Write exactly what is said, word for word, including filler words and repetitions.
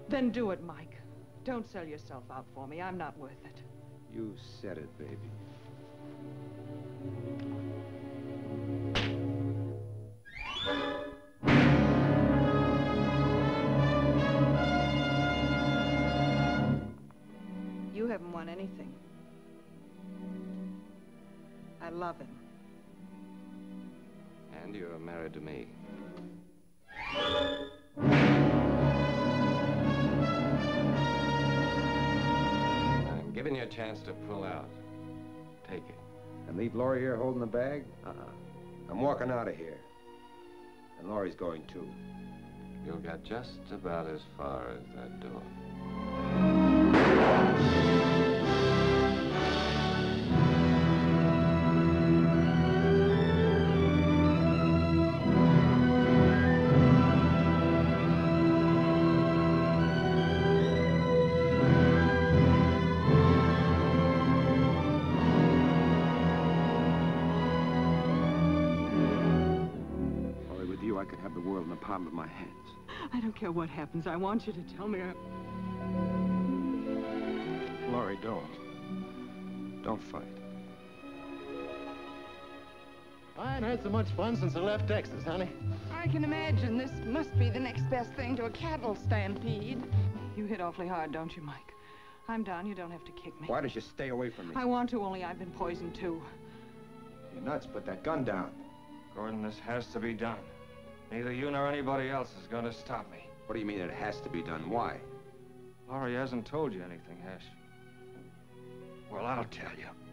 Then do it, Mike. Don't sell yourself out for me. I'm not worth it. You said it, baby. You haven't won anything. I love him. And you're married to me. I'm giving you a chance to pull out. Take it. And leave Laurie here holding the bag? Uh-uh. I'm walking out of here. And Laurie's going too. You'll get just about as far as that door. I could have the world in the palm of my hands. I don't care what happens. I want you to tell me. I... Laurie, don't. Don't fight. I ain't had so much fun since I left Texas, honey. I can imagine this must be the next best thing to a cattle stampede. You hit awfully hard, don't you, Mike? I'm down. You don't have to kick me. Why did you stay away from me? I want to, only I've been poisoned, too. You're nuts. Put that gun down. Gordon, this has to be done. Neither you nor anybody else is going to stop me. What do you mean it has to be done? Why? Laurie hasn't told you anything, has she? Well, I'll tell you.